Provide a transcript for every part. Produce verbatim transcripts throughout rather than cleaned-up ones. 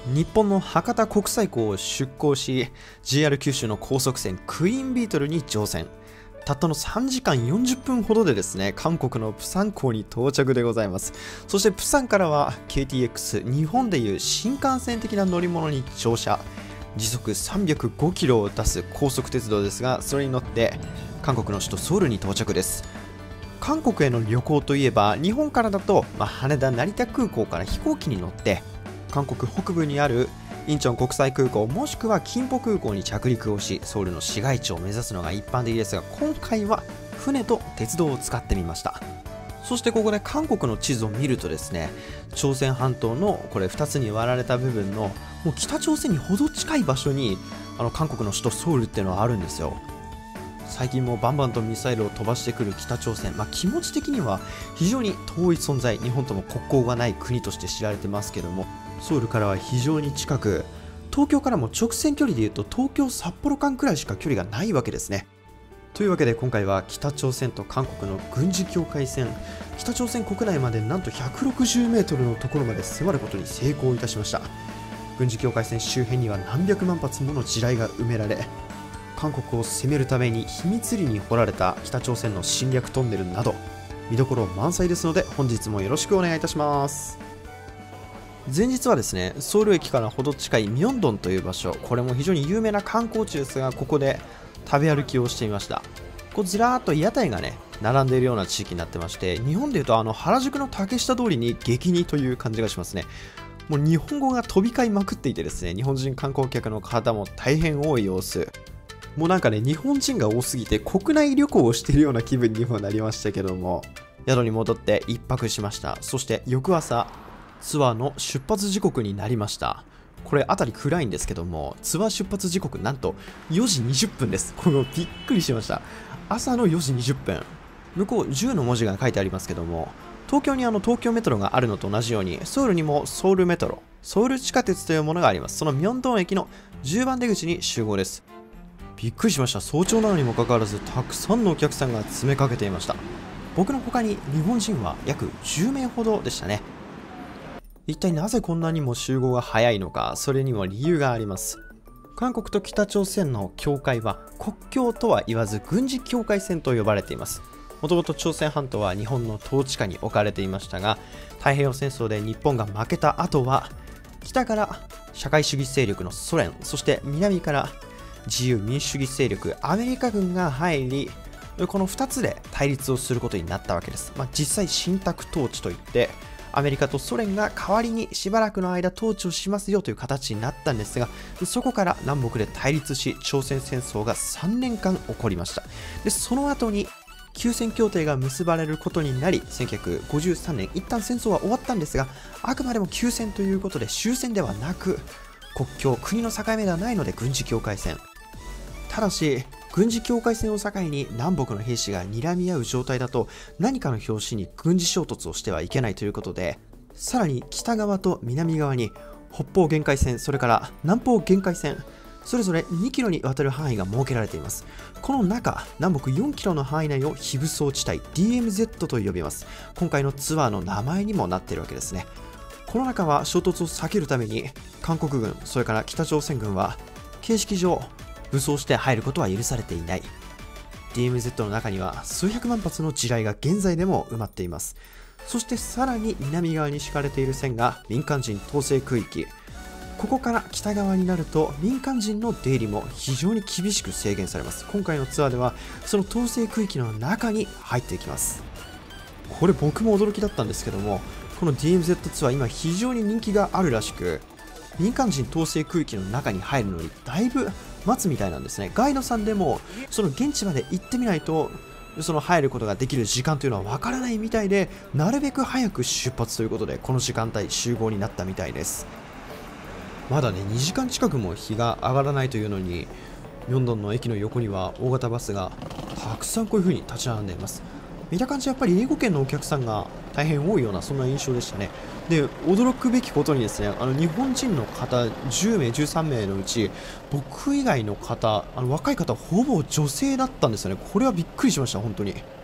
日本の博多国際港を出港し ジェイアール 九州の高速船クイーンビートルに乗船。たったのさんじかんよんじゅっぷんほどでですね、韓国のプサン港に到着でございます。そしてプサンからは ケーティーエックス、 日本でいう新幹線的な乗り物に乗車。時速さんびゃくごキロを出す高速鉄道ですが、それに乗って韓国の首都ソウルに到着です。韓国への旅行といえば、日本からだと、まあ、羽田成田空港から飛行機に乗って韓国北部にあるインチョン国際空港もしくはキンポ空港に着陸をし、ソウルの市街地を目指すのが一般的ですが、今回は船と鉄道を使ってみました。そしてここで韓国の地図を見るとですね、朝鮮半島のこれふたつに割られた部分のもう北朝鮮にほど近い場所にあの韓国の首都ソウルっていうのはあるんですよ。最近もバンバンとミサイルを飛ばしてくる北朝鮮、まあ、気持ち的には非常に遠い存在、日本とも国交がない国として知られてますけども、ソウルからは非常に近く、東京からも直線距離でいうと東京札幌間くらいしか距離がないわけですね。というわけで今回は北朝鮮と韓国の軍事境界線、北朝鮮国内までなんとひゃくろくじゅうメートルのところまで迫ることに成功いたしました。軍事境界線周辺には何百万発もの地雷が埋められ、韓国を攻めるために秘密裏に掘られた北朝鮮の侵略トンネルなど見どころ満載ですので、本日もよろしくお願いいたします。前日はですね、ソウル駅からほど近いミョンドンという場所、これも非常に有名な観光地ですが、ここで食べ歩きをしてみました。こうずらーっと屋台がね並んでいるような地域になってまして、日本でいうとあの原宿の竹下通りに激似という感じがしますね。もう日本語が飛び交いまくっていてですね、日本人観光客の方も大変多い様子。もうなんかね、日本人が多すぎて国内旅行をしているような気分にもなりましたけども、宿に戻って一泊しました。そして翌朝ツアーの出発時刻になりました。これ辺り暗いんですけども、ツアー出発時刻なんとよじにじゅっぷんです。これびっくりしました。朝のよじにじゅっぷん、向こうじゅうの文字が書いてありますけども、東京にあの東京メトロがあるのと同じように、ソウルにもソウルメトロ、ソウル地下鉄というものがあります。そのミョンドン駅のじゅうばん出口に集合です。びっくりしました。早朝なのにもかかわらずたくさんのお客さんが詰めかけていました。僕の他に日本人は約じゅうめいほどでしたね。一体なぜこんなにも集合が早いのか、それにも理由があります。韓国と北朝鮮の境界は国境とは言わず軍事境界線と呼ばれています。もともと朝鮮半島は日本の統治下に置かれていましたが、太平洋戦争で日本が負けた後は北から社会主義勢力のソ連、そして南から自由民主主義勢力アメリカ軍が入り、このふたつで対立をすることになったわけです。まあ、実際信託統治といって、アメリカとソ連が代わりにしばらくの間統治をしますよという形になったんですが、そこから南北で対立し、朝鮮戦争がさんねんかん起こりました。でその後に休戦協定が結ばれることになり、せんきゅうひゃくごじゅうさんねん一旦戦争は終わったんですが、あくまでも休戦ということで終戦ではなく、国境、国の境目ではないので軍事境界線。ただし軍事境界線を境に南北の兵士が睨み合う状態だと、何かの拍子に軍事衝突をしてはいけないということで、さらに北側と南側に北方限界線、それから南方限界線、それぞれにキロにわたる範囲が設けられています。この中、南北よんキロの範囲内を非武装地帯 ディーエムゼット と呼びます。今回のツアーの名前にもなっているわけですね。この中は衝突を避けるために韓国軍、それから北朝鮮軍は形式上武装して入ることは許されていない。 ディーエムゼット の中には数百万発の地雷が現在でも埋まっています。そしてさらに南側に敷かれている線が民間人統制区域。ここから北側になると民間人の出入りも非常に厳しく制限されます。今回のツアーではその統制区域の中に入っていきます。これ僕も驚きだったんですけども、この ディーエムゼット ツアー今非常に人気があるらしく、民間人統制区域の中に入るのにだいぶ待つみたいなんですね。ガイドさんでもその現地まで行ってみないとその入ることができる時間というのはわからないみたいで、なるべく早く出発ということでこの時間帯集合になったみたいです。まだねにじかん近くも日が上がらないというのに、ミョンドンの駅の横には大型バスがたくさんこういう風に立ち並んでいます。見た感じやっぱり英語圏のお客さんが大変多いようなそんな印象でしたね。で驚くべきことにですね、あの日本人の方じゅうめいじゅうさんめいのうち僕以外の方、あの若い方ほぼ女性だったんですよね。これはびっくりしました本当に。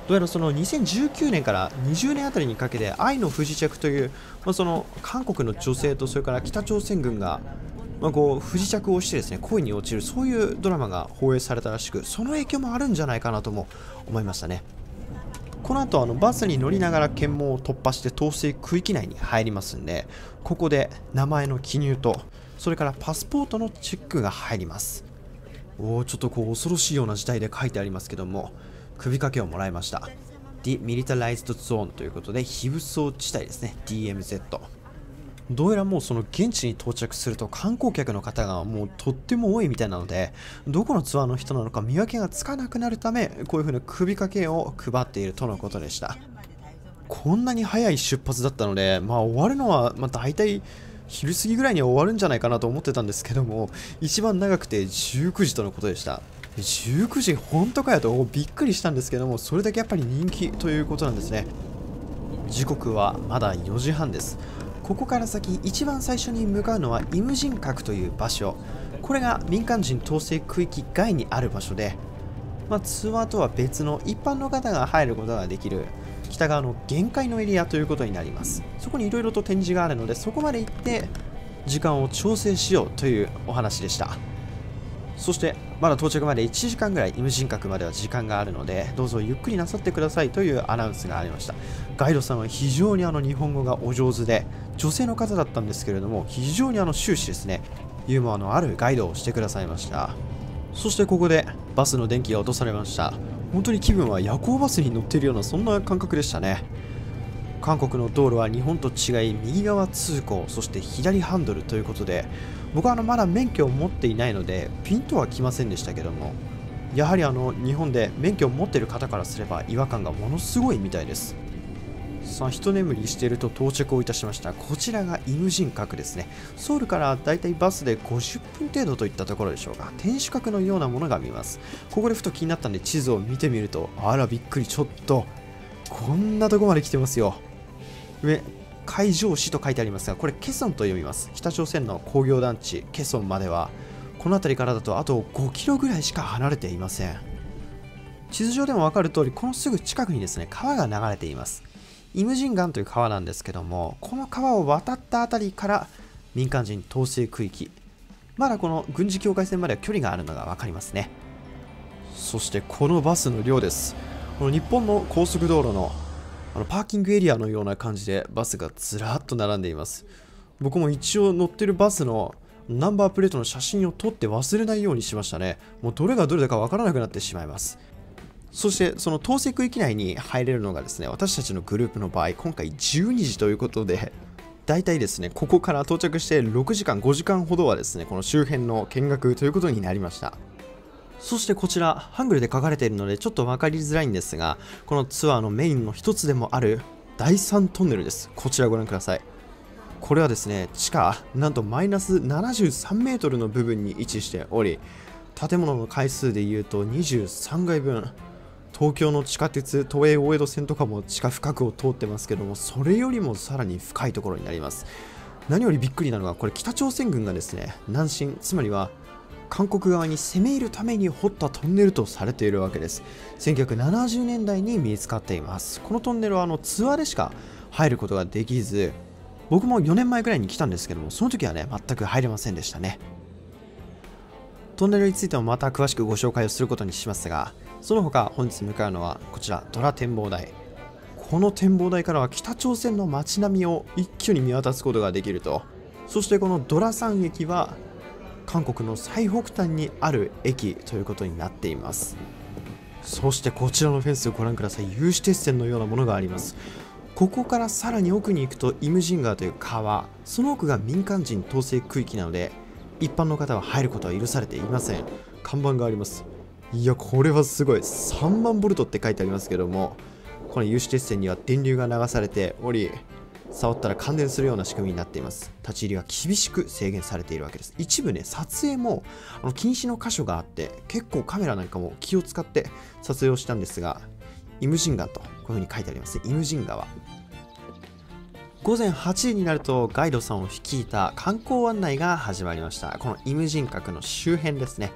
どうやらそのにせんじゅうきゅうねんからにじゅうねんあたりにかけて愛の不時着という、まあ、その韓国の女性とそれから北朝鮮軍が、まあ、こう不時着をしてですね恋に落ちる、そういうドラマが放映されたらしく、その影響もあるんじゃないかなとも思いましたね。この後あのバスに乗りながら検問を突破して統制区域内に入りますんで、ここで名前の記入とそれからパスポートのチェックが入ります。おー、ちょっとこう恐ろしいような事態で書いてありますけども、首掛けをもらいました。 Demilitarized Zone ということで非武装地帯ですね、 ディーエムゼット。 どうやらもうその現地に到着すると観光客の方がもうとっても多いみたいなので、どこのツアーの人なのか見分けがつかなくなるため、こういう風な首掛けを配っているとのことでした。こんなに早い出発だったので、まあ終わるのはまあ大体昼過ぎぐらいには終わるんじゃないかなと思ってたんですけども、一番長くてじゅうくじとのことでした。じゅうくじ本当かよとびっくりしたんですけども、それだけやっぱり人気ということなんですね。時刻はまだよじはんです。ここから先一番最初に向かうのはイムジン閣という場所。これが民間人統制区域外にある場所で、まあ、ツアーとは別の一般の方が入ることができる北側の限界のエリアということになります。そこにいろいろと展示があるので、そこまで行って時間を調整しようというお話でした。そしてまだ到着までいちじかんぐらいイムジン閣までは時間があるので、どうぞゆっくりなさってくださいというアナウンスがありました。ガイドさんは非常にあの日本語がお上手で、女性の方だったんですけれども、非常にあの終始ですねユーモアのあるガイドをしてくださいました。そしてここでバスの電気が落とされました。本当に気分は夜行バスに乗っているようなそんな感覚でしたね。韓国の道路は日本と違い右側通行、そして左ハンドルということで、僕はあのまだ免許を持っていないのでピンとはきませんでしたけども、やはりあの日本で免許を持っている方からすれば違和感がものすごいみたいです。さあ一眠りしていると到着をいたしました。こちらがイムジン閣ですね。ソウルからだいたいバスでごじゅっぷん程度といったところでしょうか。天守閣のようなものが見ます。ここでふと気になったんで地図を見てみると、あらびっくり、ちょっとこんなとこまで来てますよ。上海上市と書いてありますが、これケソンと読みます。北朝鮮の工業団地ケソンまではこの辺りからだとあとごキロぐらいしか離れていません。地図上でも分かる通り、このすぐ近くにですね川が流れています。イムジンガンという川なんですけども、この川を渡ったあたりから民間人統制区域、まだこの軍事境界線までは距離があるのが分かりますね。そしてこのバスの量です。この日本の高速道路のあのパーキングエリアのような感じでバスがずらっと並んでいます。僕も一応乗ってるバスのナンバープレートの写真を撮って忘れないようにしましたね。もうどれがどれだかわからなくなってしまいます。そしてその統制区域内に入れるのがですね、私たちのグループの場合今回じゅうにじということで、だいたいですねここから到着してろくじかんごじかんほどはですねこの周辺の見学ということになりました。そしてこちらハングルで書かれているのでちょっと分かりづらいんですが、このツアーのメインの一つでもあるだいさんトンネルです。こちらご覧ください。これはですね地下なんとマイナスななじゅうさんメートルの部分に位置しており、建物の階数でいうとにじゅうさんがいぶん、東京の地下鉄都営大江戸線とかも地下深くを通ってますけども、それよりもさらに深いところになります。何よりびっくりなのが、これ北朝鮮軍がですね南進、つまりは韓国側に攻め入るために掘ったトンネルとされているわけです。せんきゅうひゃくななじゅうねんだいに見つかっています。このトンネルはあのツアーでしか入ることができず、僕もよねんまえぐらいに来たんですけども、その時はね全く入れませんでしたね。トンネルについてもまた詳しくご紹介をすることにしますが、その他本日向かうのはこちらドラ展望台。この展望台からは北朝鮮の街並みを一挙に見渡すことができると。そしてこのドラ山駅は韓国の最北端にある駅ということになっています。そしてこちらのフェンスをご覧ください。有刺鉄線のようなものがあります。ここからさらに奥に行くとイムジン川という川、その奥が民間人統制区域なので一般の方は入ることは許されていません。看板があります。いやこれはすごい、さんまんボルトって書いてありますけども、この有刺鉄線には電流が流されており、触ったら感電するような仕組みになっています。立ち入りが厳しく制限されているわけです。一部ね撮影もあの禁止の箇所があって、結構カメラなんかも気を使って撮影をしたんですが、イムジン川とこういう風に書いてあります。イムジン川。ごぜんはちじになるとガイドさんを率いた観光案内が始まりました。このイムジン閣の周辺ですね。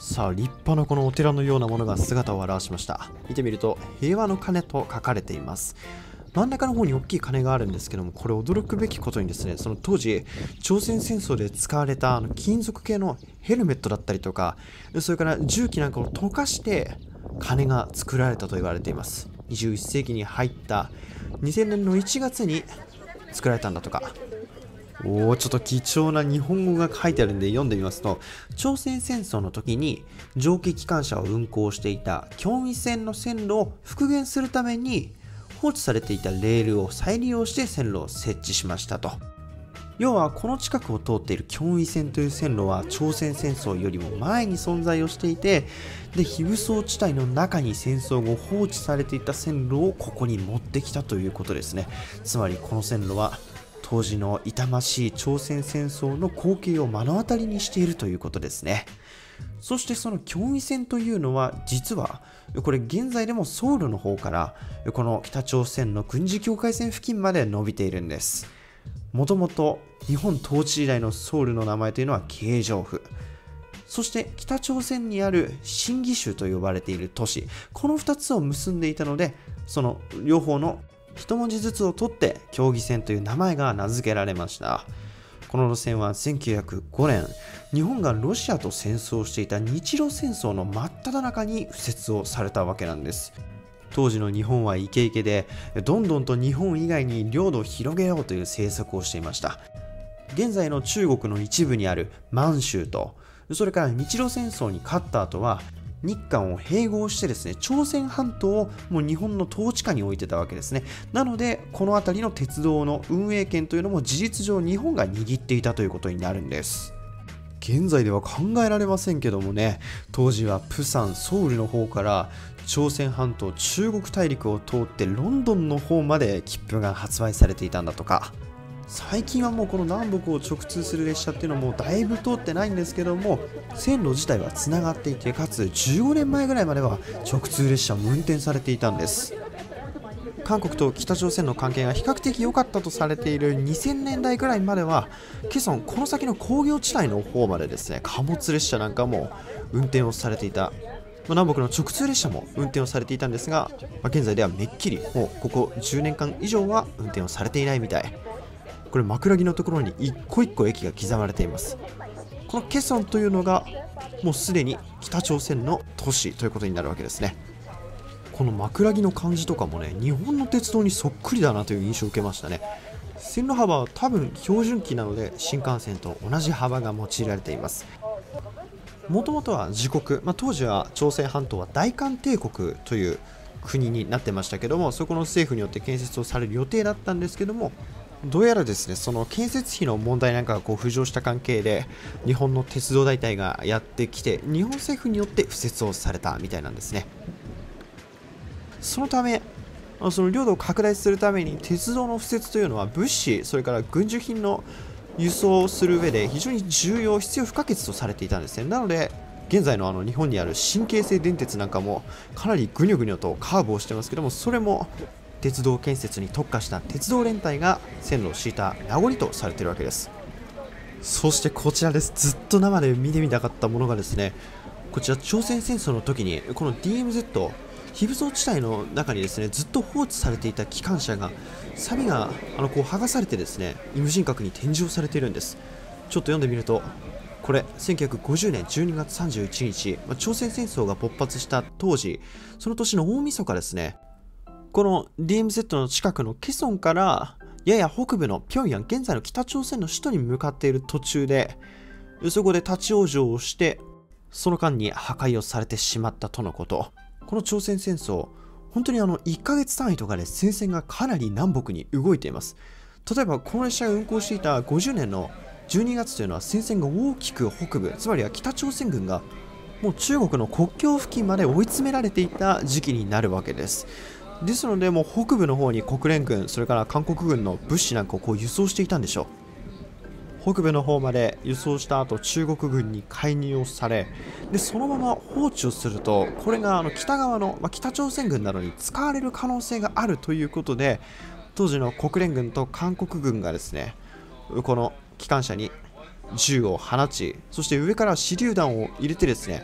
さあ、立派なこのお寺のようなものが姿を現しました。見てみると、平和の鐘と書かれています。真ん中の方に大きい鐘があるんですけども、これ驚くべきことにですね、その当時、朝鮮戦争で使われたあの金属系のヘルメットだったりとか、それから重機なんかを溶かして鐘が作られたと言われています。にじゅういっせいきに入ったにせんねんのいちがつに作られたんだとか。おお、ちょっと貴重な日本語が書いてあるんで読んでみますと、朝鮮戦争の時に蒸気機関車を運行していた京義線の線路を復元するために放置されていたレールを再利用して線路を設置しましたと。要はこの近くを通っている京義線という線路は朝鮮戦争よりも前に存在をしていて、で非武装地帯の中に戦争後放置されていた線路をここに持ってきたということですね。つまりこの線路は当時の痛ましい朝鮮戦争の光景を目の当たりにしているということですね。そしてその京義線というのは実はこれ現在でもソウルの方からこの北朝鮮の軍事境界線付近まで伸びているんです。もともと日本統治時代のソウルの名前というのは慶尚府、そして北朝鮮にある新義州と呼ばれている都市、このふたつを結んでいたので、その両方の一文字ずつを取って京義線という名前が名付けられました。この路線はせんきゅうひゃくごねん、日本がロシアと戦争していた日露戦争の真っ只中に敷設をされたわけなんです。当時の日本はイケイケで、どんどんと日本以外に領土を広げようという政策をしていました。現在の中国の一部にある満州と、それから日露戦争に勝った後は日韓を併合してですね、朝鮮半島をもう日本の統治下に置いてたわけですね。なのでこの辺りの鉄道の運営権というのも事実上日本が握っていたということになるんです。現在では考えられませんけどもね、当時はプサン、ソウルの方から朝鮮半島、中国大陸を通ってロンドンの方まで切符が発売されていたんだとか。最近はもうこの南北を直通する列車っていうのもだいぶ通ってないんですけども、線路自体はつながっていて、かつじゅうごねんまえぐらいまでは直通列車も運転されていたんです。韓国と北朝鮮の関係が比較的良かったとされているにせんねんだいぐらいまでは、ケソン、この先の工業地帯の方までですね、貨物列車なんかも運転をされていた。南北の直通列車も運転をされていたんですが、現在ではめっきりもうここじゅうねんかん以上は運転をされていないみたい。これ枕木のところに一個一個駅が刻まれています。このケソンというのがもうすでに北朝鮮の都市ということになるわけですね。この枕木の感じとかもね、日本の鉄道にそっくりだなという印象を受けましたね。線路幅は多分標準機なので新幹線と同じ幅が用いられています。もともとは自国、まあ、当時は朝鮮半島は大韓帝国という国になってましたけども、そこの政府によって建設をされる予定だったんですけども、どうやらですね、その建設費の問題なんかがこう浮上した関係で日本の鉄道代替がやってきて、日本政府によって敷設をされたみたいなんですね。そのためその領土を拡大するために鉄道の敷設というのは物資、それから軍需品の輸送をする上で非常に重要、必要不可欠とされていたんですね。なので現在のあの日本にある新京成電鉄なんかもかなりぐにょぐにょとカーブをしてますけども、それも鉄道建設に特化した鉄道連隊が線路を敷いた名残とされているわけです。そしてこちらです。ずっと生で見てみたかったものがですね、こちら朝鮮戦争の時にこの ディーエムゼット 非武装地帯の中にですね、ずっと放置されていた機関車がサビがあのこう剥がされてですね、無人角に展示をされているんです。ちょっと読んでみると、これせんきゅうひゃくごじゅうねんじゅうにがつさんじゅういちにち、朝鮮戦争が勃発した当時、その年の大晦日ですね、この ディーエムゼット の近くのケソンからやや北部の平壌、現在の北朝鮮の首都に向かっている途中で、そこで立ち往生をして、その間に破壊をされてしまったとのこと。この朝鮮戦争、本当にあのいっかげつ単位とかで戦線がかなり南北に動いています。例えばこの列車が運行していたごじゅうねんのじゅうにがつというのは戦線が大きく北部、つまりは北朝鮮軍がもう中国の国境付近まで追い詰められていた時期になるわけです。ですのでもう北部の方に国連軍、それから韓国軍の物資なんかをこう輸送していたんでしょう。北部の方まで輸送した後、中国軍に介入をされ、でそのまま放置をすると、これがあの北側の、まあ、北朝鮮軍などに使われる可能性があるということで、当時の国連軍と韓国軍がですね、この機関車に銃を放ち、そして上から手榴弾を入れてですね、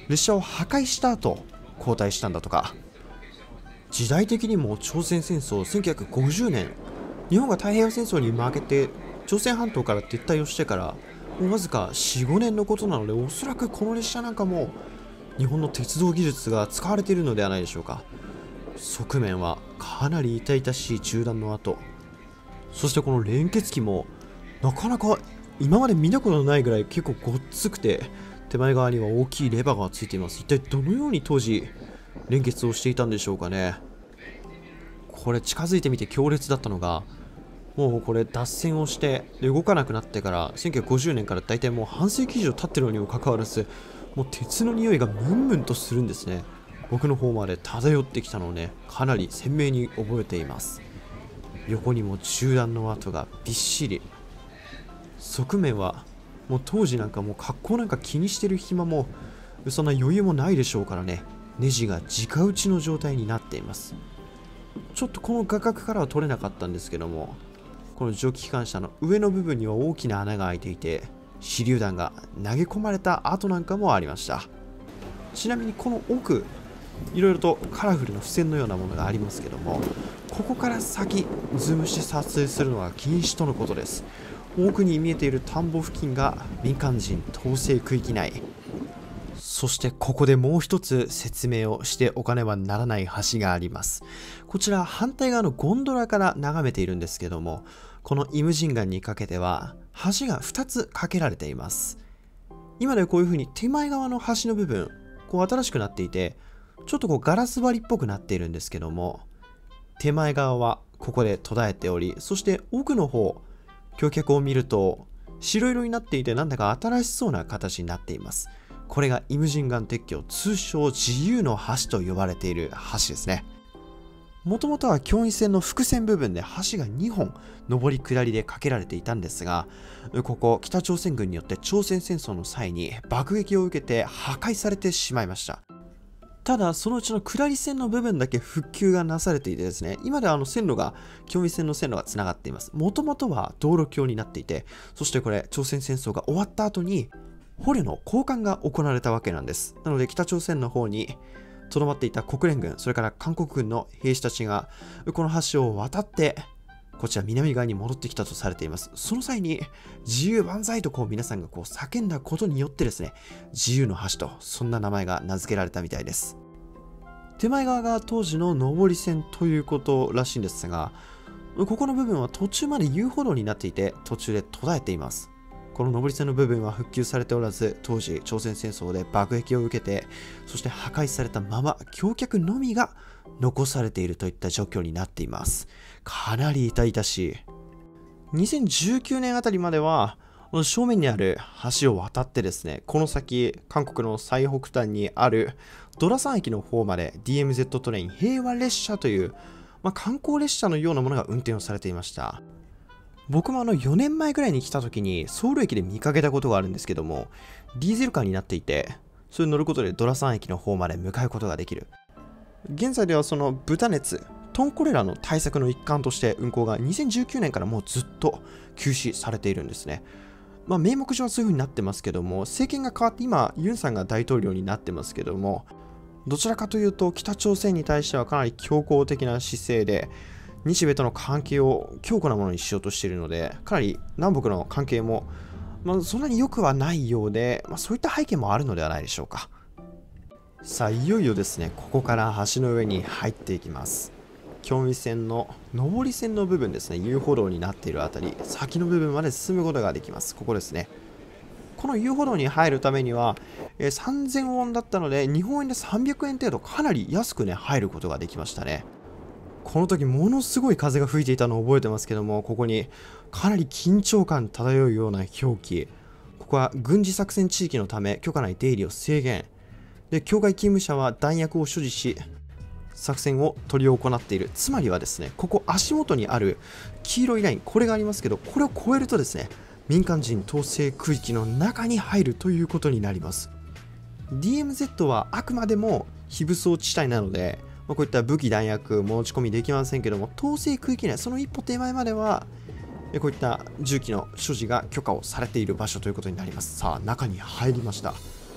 列車を破壊した後交代したんだとか。時代的にも朝鮮戦争せんきゅうひゃくごじゅうねん、日本が太平洋戦争に負けて朝鮮半島から撤退をしてからもうわずか よん,ご 年のことなので、おそらくこの列車なんかも日本の鉄道技術が使われているのではないでしょうか。側面はかなり痛々しい銃弾の跡、そしてこの連結機もなかなか今まで見たことないぐらい結構ごっつくて、手前側には大きいレバーがついています。一体どのように当時連結をしていたんでしょうかね。これ近づいてみて強烈だったのが、もうこれ脱線をして動かなくなってからせんきゅうひゃくごじゅうねんからだいたいもう半世紀以上経ってるのにもかかわらず、もう鉄の匂いがムンムンとするんですね。僕の方まで漂ってきたのをね、かなり鮮明に覚えています。横にも銃弾の跡がびっしり。側面はもう当時なんかもう格好なんか気にしてる暇もそんな余裕もないでしょうからね、ネジが直打ちの状態になっています。ちょっとこの画角からは撮れなかったんですけども、この蒸気機関車の上の部分には大きな穴が開いていて、手榴弾が投げ込まれた跡なんかもありました。ちなみにこの奥、いろいろとカラフルな付箋のようなものがありますけども、ここから先ズームして撮影するのは禁止とのことです。奥に見えている田んぼ付近が民間人統制区域内。そしてここでもう一つ説明をしておかねばならない橋があります。こちら反対側のゴンドラから眺めているんですけども、このイムジンガンにかけては橋がふたつ架けられています。今ではこういう風に手前側の橋の部分、こう新しくなっていて、ちょっとこうガラス張りっぽくなっているんですけども、手前側はここで途絶えており、そして奥の方、橋脚を見ると白色になっていて、なんだか新しそうな形になっています。これがイムジンガン鉄橋、通称自由の橋と呼ばれている橋ですね。もともとは京義線の複線部分で橋がにほん上り下りで架けられていたんですが、ここ北朝鮮軍によって朝鮮戦争の際に爆撃を受けて破壊されてしまいました。ただそのうちの下り線の部分だけ復旧がなされていてですね、今ではあの線路が京義線の線路がつながっています。もともとは道路橋になっていて、そしてこれ朝鮮戦争が終わった後に捕虜の交換が行われたわけなんです。なので北朝鮮の方にとどまっていた国連軍、それから韓国軍の兵士たちがこの橋を渡ってこちら南側に戻ってきたとされています。その際に自由万歳とこう皆さんがこう叫んだことによってですね、自由の橋とそんな名前が名付けられたみたいです。手前側が当時の上り線ということらしいんですが、ここの部分は途中まで遊歩道になっていて途中で途絶えています。この上り線の部分は復旧されておらず、当時朝鮮戦争で爆撃を受けて、そして破壊されたまま橋脚のみが残されているといった状況になっています。かなり痛々しい。にせんじゅうきゅうねんあたりまでは正面にある橋を渡ってですね、この先韓国の最北端にあるドラサン駅の方まで ディーエムゼット トレイン平和列車という、まあ、観光列車のようなものが運転をされていました。僕もあのよねんまえぐらいに来た時にソウル駅で見かけたことがあるんですけども、ディーゼルカーになっていて、それに乗ることでドラサン駅の方まで向かうことができる。現在ではその豚熱、トンコレラの対策の一環として運行がにせんじゅうきゅうねんからもうずっと休止されているんですね。まあ名目上はそういう風になってますけども、政権が変わって今ユンさんが大統領になってますけども、どちらかというと北朝鮮に対してはかなり強硬的な姿勢で、日米との関係を強固なものにしようとしているので、かなり南北の関係も、まあ、そんなに良くはないようで、まあ、そういった背景もあるのではないでしょうか。さあいよいよですね、ここから橋の上に入っていきます。京義線の上り線の部分ですね、遊歩道になっているあたり、先の部分まで進むことができます。ここですね。この遊歩道に入るためには、えー、さんぜんウォンだったので、日本円でさんびゃくえん程度、かなり安くね、入ることができましたね。この時ものすごい風が吹いていたのを覚えてますけども、ここにかなり緊張感漂うような表記。ここは軍事作戦地域のため許可ない出入りを制限。で、境外勤務者は弾薬を所持し、作戦を執り行っている。つまりはですね、ここ足元にある黄色いライン、これがありますけど、これを越えるとですね、民間人統制区域の中に入るということになります。ディーエムゼット はあくまでも非武装地帯なので、こういった武器弾薬持ち込みできませんけども、統制区域内、その一歩手前まではこういった銃器の所持が許可をされている場所ということになります。さあ中に入りました。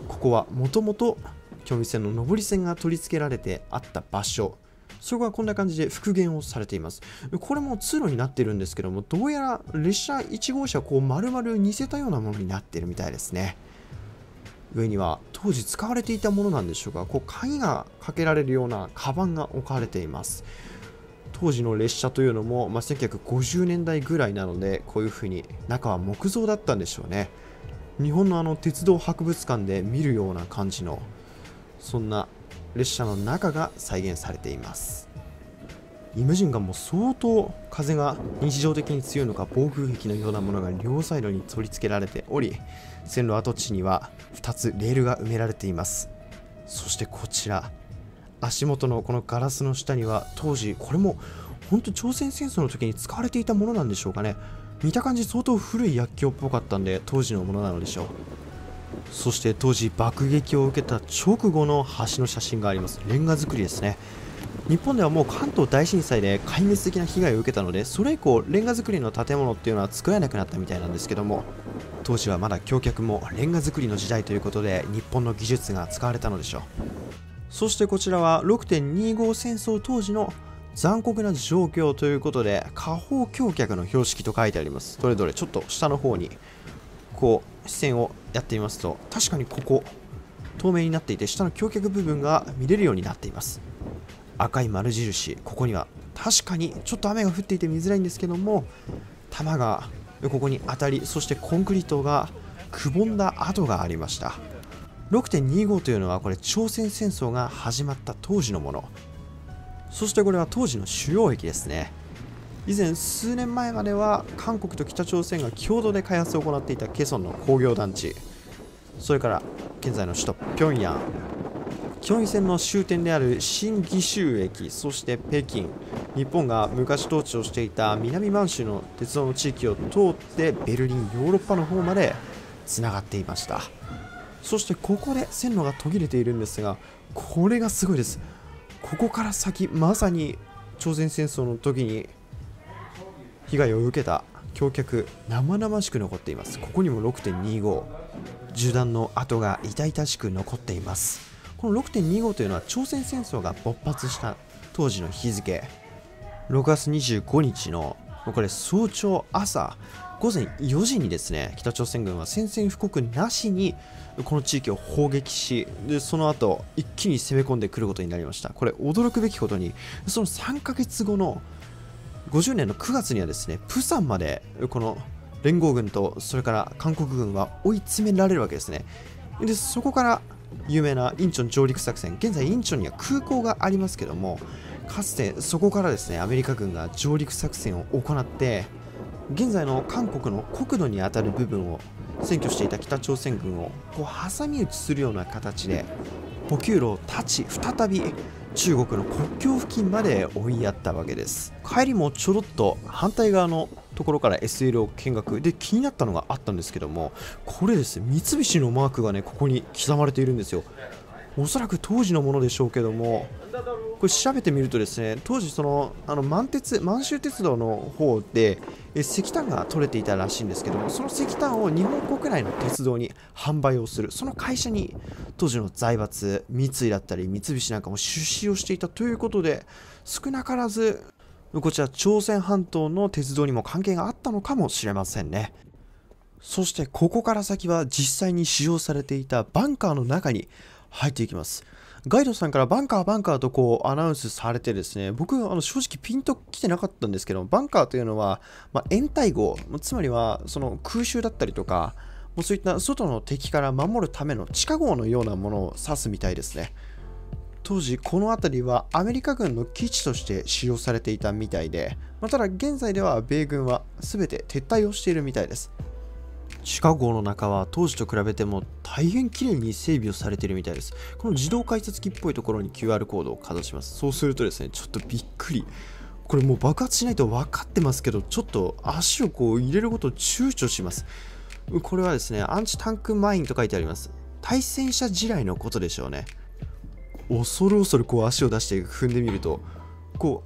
ここはもともと京味線の上り線が取り付けられてあった場所、そこはこんな感じで復元をされています。これも通路になっているんですけども、どうやら列車いち号車をこう丸々似せたようなものになっているみたいですね。上には当時使われていたものなんでしょうか、こう鍵がかけられるようなカバンが置かれています。当時の列車というのも、まあ、せんきゅうひゃくごじゅうねんだいぐらいなので、こういう風に中は木造だったんでしょうね。日本のあの鉄道博物館で見るような感じの、そんな列車の中が再現されています。イムジンガンも相当風が日常的に強いのか、暴風壁のようなものが両サイドに取り付けられており、線路跡地にはふたつレールが埋められています。そしてこちら、足元のこのガラスの下には当時、これも本当朝鮮戦争の時に使われていたものなんでしょうかね。見た感じ相当古い薬莢っぽかったんで、当時のものなのでしょう。そして当時爆撃を受けた直後の橋の写真があります。レンガ造りですね。日本ではもう関東大震災で壊滅的な被害を受けたので、それ以降レンガ造りの建物っていうのは作らなくなったみたいなんですけども、当時はまだ橋脚もレンガ造りの時代ということで、日本の技術が使われたのでしょう。そしてこちらは ろくてんにご 戦争当時の残酷な状況ということで、下方橋脚の標識と書いてあります。どれどれちょっと下の方にこう視線をやってみますと、確かにここ透明になっていて、下の橋脚部分が見れるようになっています。赤い丸印、ここには確かにちょっと雨が降っていて見づらいんですけども、弾がここに当たり、そしてコンクリートがくぼんだ跡がありました。 ろくてんにご というのはこれ朝鮮戦争が始まった当時のもの。そしてこれは当時の主要駅ですね。以前数年前までは韓国と北朝鮮が共同で開発を行っていたケソンの工業団地、それから現在の首都平壌、京味線の終点である新義州駅、そして北京、日本が昔統治をしていた南満州の鉄道の地域を通ってベルリン、ヨーロッパの方までつながっていました。そしてここで線路が途切れているんですが、これがすごいです。ここから先、まさに朝鮮戦争の時に被害を受けた橋脚、生々しく残っています。ここにも ろくてんにご 銃弾の跡が痛々しく残っています。この ろくてんにご というのは朝鮮戦争が勃発した当時の日付、ろくがつにじゅうごにちのこれ早朝朝ごぜんよじにですね、北朝鮮軍は宣戦布告なしにこの地域を砲撃し、でその後一気に攻め込んでくることになりました。これ驚くべきことに、そのさんかげつごのごじゅうねんのくがつにはですね、プサンまでこの連合軍とそれから韓国軍は追い詰められるわけですね。でそこから有名なインチョン上陸作戦、現在インチョンには空港がありますけども、かつてそこからですねアメリカ軍が上陸作戦を行って、現在の韓国の国土にあたる部分を占拠していた北朝鮮軍をこう挟み撃ちするような形で補給路を断ち、再び中国の国境付近まで追いやったわけです。帰りもちょろっと反対側のところから エスエル を見学で、気になったのがあったんですけども、これですね、三菱のマークがねここに刻まれているんですよ。おそらく当時のものでしょうけども、これ調べてみるとですね、当時そのあの満鉄満州鉄道の方でえ石炭が取れていたらしいんですけども、その石炭を日本国内の鉄道に販売をする、その会社に当時の財閥三井だったり三菱なんかも出資をしていたということで、少なからずこちら朝鮮半島の鉄道にも関係があったのかもしれませんね。そしてここから先は実際に使用されていたバンカーの中に入っていきます。ガイドさんからバンカーバンカーとこうアナウンスされてですね、僕あの正直ピンときてなかったんですけど、バンカーというのは、まあ、掩体壕、つまりはその空襲だったりとか、もうそういった外の敵から守るための地下壕のようなものを指すみたいですね。当時この辺りはアメリカ軍の基地として使用されていたみたいで、まあ、ただ現在では米軍は全て撤退をしているみたいです。地下壕の中は当時と比べても大変綺麗に整備をされているみたいです。この自動改札機っぽいところに キューアール コードをかざします。そうするとですね、ちょっとびっくり。これもう爆発しないと分かってますけど、ちょっと足をこう入れることを躊躇します。これはですね、アンチタンクマインと書いてあります。対戦車地雷のことでしょうね。恐る恐るこう足を出して踏んでみると、こう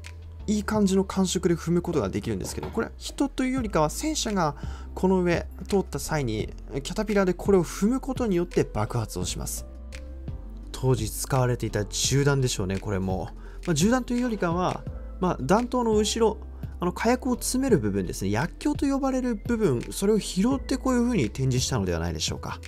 いい感じの感触で踏むことができるんですけど、これは人というよりかは戦車がこの上通った際にキャタピラーでこれを踏むことによって爆発をします。当時使われていた銃弾でしょうね。これも、まあ、銃弾というよりかは、まあ、弾頭の後ろ、あの火薬を詰める部分ですね、薬莢と呼ばれる部分、それを拾ってこういう風に展示したのではないでしょうか。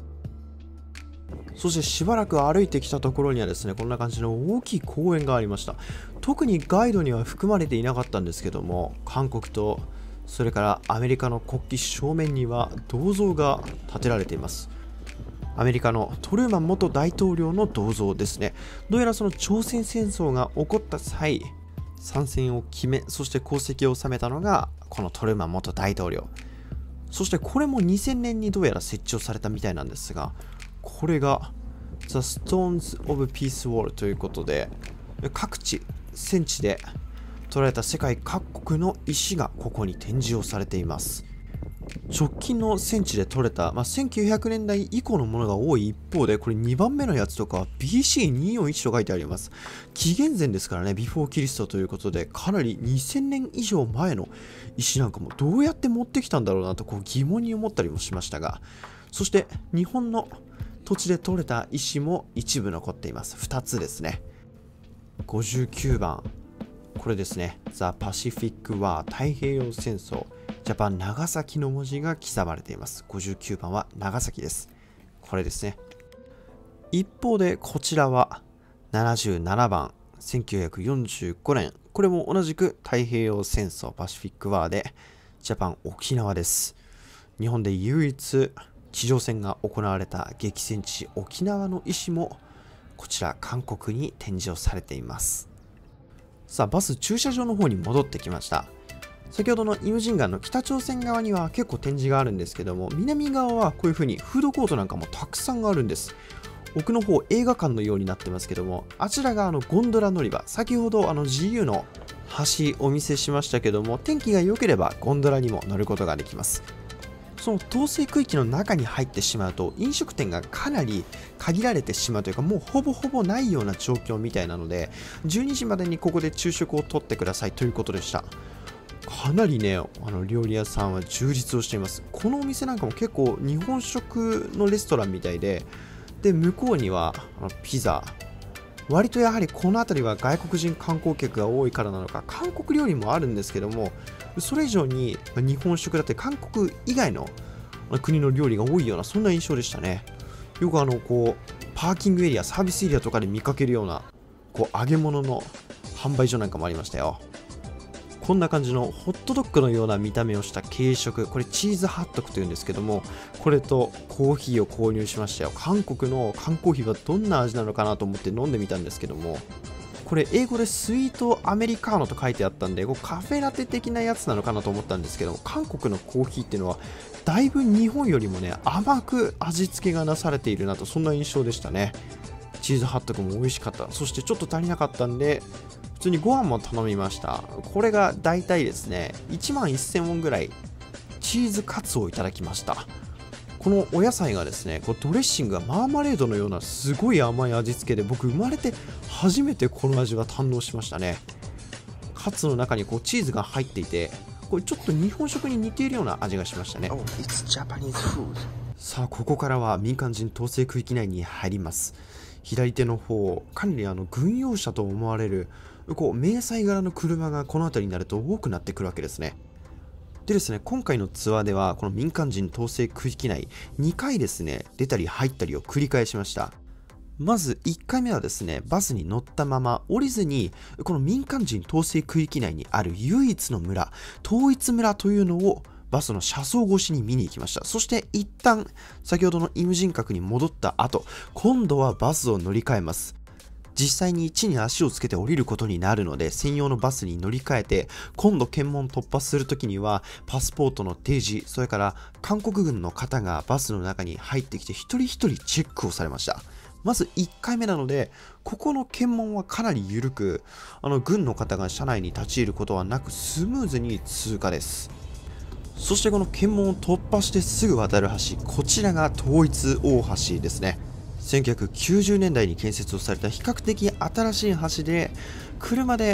そしてしばらく歩いてきたところにはですね、こんな感じの大きい公園がありました。特にガイドには含まれていなかったんですけども、韓国とそれからアメリカの国旗正面には銅像が建てられています。アメリカのトルーマン元大統領の銅像ですね。どうやらその朝鮮戦争が起こった際、参戦を決め、そして功績を収めたのがこのトルーマン元大統領。そしてこれもにせんねんにどうやら設置をされたみたいなんですが、これが The Stones of Peace Wall ということで、各地戦地で取られた世界各国の石がここに展示をされています。直近の戦地で取れた、まあ、せんきゅうひゃくねんだい以降のものが多い一方で、これにばんめのやつとかは ビーシーにひゃくよんじゅういち と書いてあります。紀元前ですからね、ビフォーキリストということで、かなりにせんねん以上前の石なんかもどうやって持ってきたんだろうなとこう疑問に思ったりもしましたが、そして日本の土地で取れた石も一部残っています。ふたつですね。ごじゅうきゅうばん、これですね。ザ・パシフィック・ワー、太平洋戦争、ジャパン長崎の文字が刻まれています。ごじゅうきゅうばんは長崎です。これですね。一方でこちらはななじゅうななばん、せんきゅうひゃくよんじゅうごねん、これも同じく太平洋戦争パシフィックワーでジャパン沖縄です。日本で唯一地上戦が行われた激戦地沖縄の石もこちら韓国に展示をされています。さあバス駐車場の方に戻ってきました。先ほどのイムジンガンの北朝鮮側には結構展示があるんですけども、南側はこういう風にフードコートなんかもたくさんあるんです。奥の方映画館のようになってますけども、あちらがあのゴンドラ乗り場、先ほどあの ジーユー の橋お見せしましたけども、天気が良ければゴンドラにも乗ることができます。その統制区域の中に入ってしまうと飲食店がかなり限られてしまうというか、もうほぼほぼないような状況みたいなので、じゅうにじまでにここで昼食をとってくださいということでした。かなりね、あの料理屋さんは充実をしています。このお店なんかも結構日本食のレストランみたいで、で向こうにはあのピザ、割とやはりこの辺りは外国人観光客が多いからなのか、韓国料理もあるんですけども、それ以上に日本食だって韓国以外の国の料理が多いような、そんな印象でしたね。よくあのこうパーキングエリア、サービスエリアとかで見かけるようなこう揚げ物の販売所なんかもありましたよ。こんな感じのホットドッグのような見た目をした軽食、これチーズハットグというんですけども、これとコーヒーを購入しましたよ。韓国の缶コーヒーはどんな味なのかなと思って飲んでみたんですけども、これ英語でスイートアメリカーノと書いてあったんで、こうカフェラテ的なやつなのかなと思ったんですけども、韓国のコーヒーっていうのはだいぶ日本よりもね甘く味付けがなされているなと、そんな印象でしたね。チーズハットグも美味しかった。そしてちょっと足りなかったんで普通にご飯も頼みました。これがだいたいですねいちまんせんウォンぐらいチーズカツをいただきました。このお野菜がですね、こうドレッシングがマーマレードのようなすごい甘い味付けで、僕生まれて初めてこの味は堪能しましたね。カツの中にこうチーズが入っていて、これちょっと日本食に似ているような味がしましたね。Oh, it's Japanese food. さあここからは民間人統制区域内に入ります。左手の方、かなりあの軍用車と思われるこう迷彩柄の車がこの辺りになると多くなってくるわけですね。でですね、今回のツアーではこの民間人統制区域内にかいですね出たり入ったりを繰り返しました。まずいっかいめはですね、バスに乗ったまま降りずにこの民間人統制区域内にある唯一の村、統一村というのをバスの車窓越しに見に行きました。そして一旦先ほどのイムジン閣に戻った後、今度はバスを乗り換えます。実際に地に足をつけて降りることになるので、専用のバスに乗り換えて、今度検問突破するときにはパスポートの提示、それから韓国軍の方がバスの中に入ってきて一人一人チェックをされました。まずいっかいめなので、ここの検問はかなり緩く、あの軍の方が車内に立ち入ることはなくスムーズに通過です。そしてこの検問を突破してすぐ渡る橋、こちらが統一大橋ですね。せんきゅうひゃくきゅうじゅうねんだいに建設をされた比較的新しい橋で、車で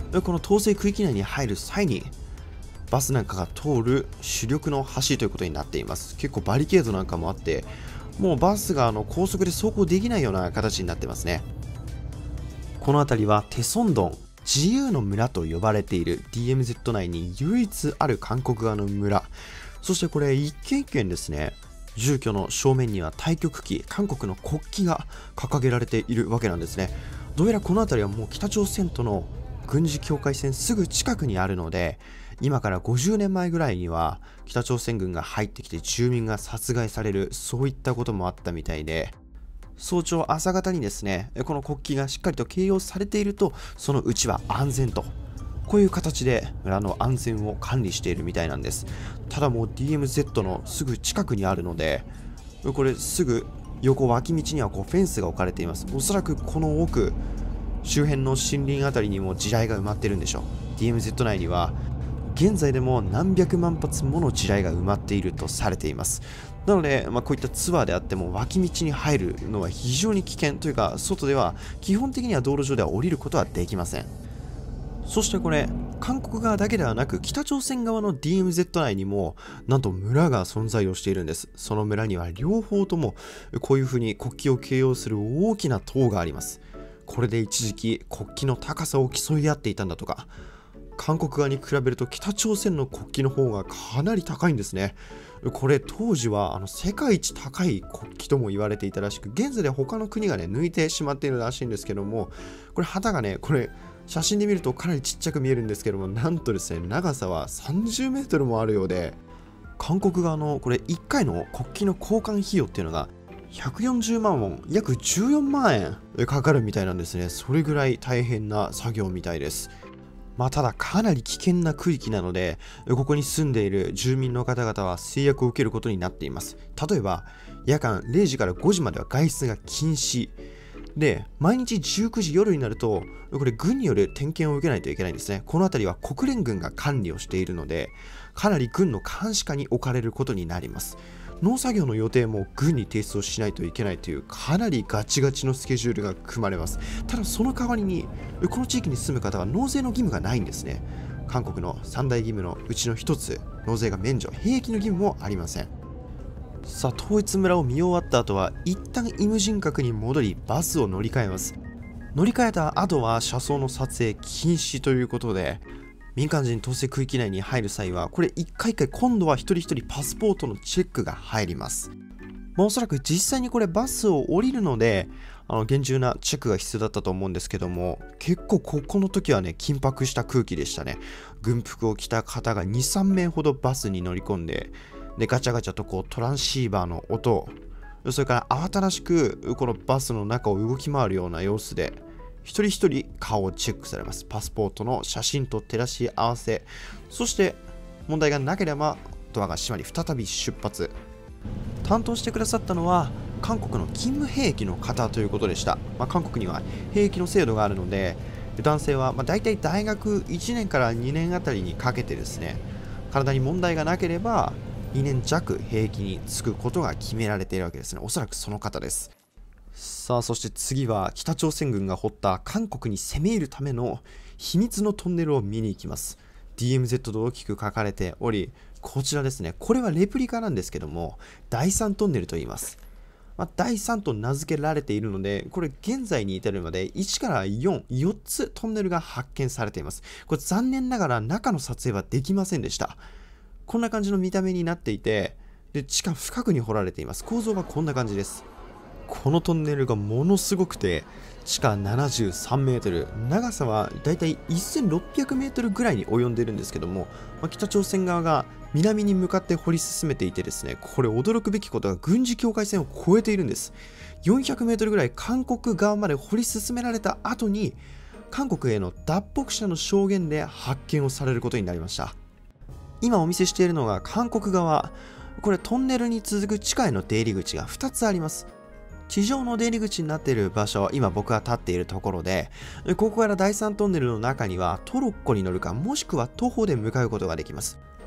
この統制区域内に入る際にバスなんかが通る主力の橋ということになっています。結構バリケードなんかもあって、もうバスがあの高速で走行できないような形になってますね。この辺りはテソンドン、自由の村と呼ばれている ディーエムゼット 内に唯一ある韓国側の村。そしてこれ一軒一軒ですね、住居の正面には太極旗、韓国の国旗が掲げられているわけなんですね。どうやらこの辺りはもう北朝鮮との軍事境界線すぐ近くにあるので、今からごじゅうねんまえぐらいには北朝鮮軍が入ってきて住民が殺害される、そういったこともあったみたいで、早朝朝方にですね、この国旗がしっかりと掲揚されていると、そのうちは安全と、こういう形で村の安全を管理しているみたいなんです。ただもう ディーエムゼット のすぐ近くにあるので、これすぐ横脇道にはこうフェンスが置かれています。おそらくこの奥周辺の森林あたりにも地雷が埋まってるんでしょう。 ディーエムゼット 内には現在でも何百万発もの地雷が埋まっているとされています。なので、まあ、こういったツアーであっても脇道に入るのは非常に危険というか、外では基本的には道路上では降りることはできません。そしてこれ韓国側だけではなく北朝鮮側の ディーエムゼット 内にもなんと村が存在をしているんです。その村には両方ともこういう風に国旗を掲揚する大きな塔があります。これで一時期国旗の高さを競い合っていたんだとか。韓国側に比べると北朝鮮の国旗の方がかなり高いんですね。これ当時はあの世界一高い国旗とも言われていたらしく、現在では他の国がね抜いてしまっているらしいんですけども、これ旗がね、これ写真で見るとかなりちっちゃく見えるんですけども、なんとですね長さはさんじゅうメートルもあるようで、韓国側のこれいっかいの国旗の交換費用っていうのがひゃくよんじゅうまんウォン、約じゅうよんまんえんかかるみたいなんですね。それぐらい大変な作業みたいです。まあただかなり危険な区域なので、ここに住んでいる住民の方々は制約を受けることになっています。例えば夜間れいじからごじまでは外出が禁止で、毎日じゅうくじ夜になるとこれ軍による点検を受けないといけないんですね。この辺りは国連軍が管理をしているので、かなり軍の監視下に置かれることになります。農作業の予定も軍に提出をしないといけないというかなりガチガチのスケジュールが組まれます。ただその代わりにこの地域に住む方は納税の義務がないんですね。韓国の三大義務のうちの一つ、納税が免除、兵役の義務もありません。さあ統一村を見終わった後は一旦イムジン閣に戻りバスを乗り換えます。乗り換えた後は車窓の撮影禁止ということで、民間人統制区域内に入る際はこれ一回一回今度は一人一人パスポートのチェックが入ります。まあ、おそらく実際にこれバスを降りるのであの厳重なチェックが必要だったと思うんですけども、結構ここの時はね緊迫した空気でしたね。軍服を着た方が にさんめいほどバスに乗り込んで、でガチャガチャとこうトランシーバーの音、それから慌ただしくこのバスの中を動き回るような様子で一人一人顔をチェックされます。パスポートの写真と照らし合わせ、そして問題がなければドアが閉まり再び出発。担当してくださったのは韓国の勤務兵役の方ということでした。まあ、韓国には兵役の制度があるので、男性はまあ大体大学いちねんからにねんあたりにかけてですね、体に問題がなければにねんじゃく兵役に就くことが決められているわけですね。おそらくその方です。さあそして次は北朝鮮軍が掘った韓国に攻め入るための秘密のトンネルを見に行きます。 ディーエムゼット と大きく書かれており、こちらですね、これはレプリカなんですけどもだいさんトンネルと言います。まあ、だいさんと名付けられているので、これ現在に至るまでいちからよん、よっつトンネルが発見されています。これ残念ながら中の撮影はできませんでした。こんな感じの見た目になっていて、で地下深くに掘られています。構造はこんな感じです。このトンネルがものすごくて、地下ななじゅうさんメートル、長さはだいたいせんろっぴゃくメートルぐらいに及んでいるんですけども、まあ、北朝鮮側が南に向かって掘り進めていてですね、これ驚くべきことが軍事境界線を越えているんです。よんひゃくメートルぐらい韓国側まで掘り進められた後に、韓国への脱北者の証言で発見をされることになりました。今お見せしているのが韓国側、これトンネルに続く地下への出入り口がふたつあります。地上の出入り口になっている場所、今僕が立っているところで、ここからだいさんトンネルの中にはトロッコに乗るか、もしくは徒歩で向かうことができます。